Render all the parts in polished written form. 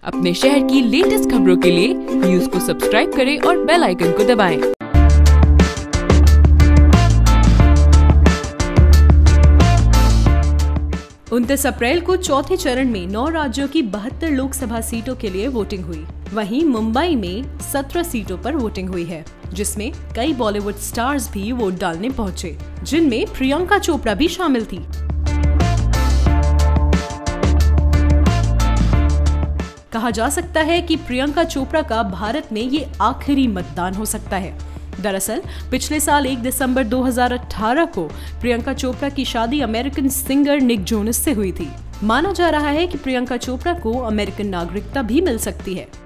अपने शहर की लेटेस्ट खबरों के लिए न्यूज़ को सब्सक्राइब करें और बेल आइकन को दबाएं। 29 अप्रैल को चौथे चरण में 9 राज्यों की 72 लोकसभा सीटों के लिए वोटिंग हुई। वहीं मुंबई में 17 सीटों पर वोटिंग हुई है, जिसमें कई बॉलीवुड स्टार्स भी वोट डालने पहुंचे, जिनमें प्रियंका चोपड़ा भी शामिल थी। कहा जा सकता है कि प्रियंका चोपड़ा का भारत में ये आखिरी मतदान हो सकता है। दरअसल पिछले साल 1 दिसंबर 2018 को प्रियंका चोपड़ा की शादी अमेरिकन सिंगर निक जोनस से हुई थी। माना जा रहा है कि प्रियंका चोपड़ा को अमेरिकन नागरिकता भी मिल सकती है।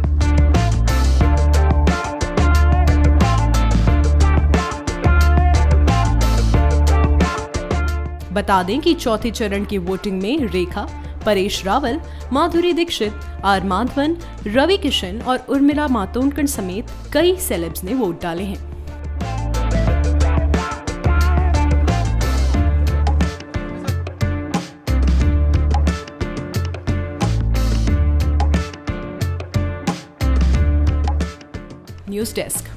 बता दें कि चौथे चरण की वोटिंग में रेखा, परेश रावल, माधुरी दीक्षित, आर माधवन, रवि किशन और उर्मिला मातोंडकर समेत कई सेलेब्स ने वोट डाले हैं। News desk.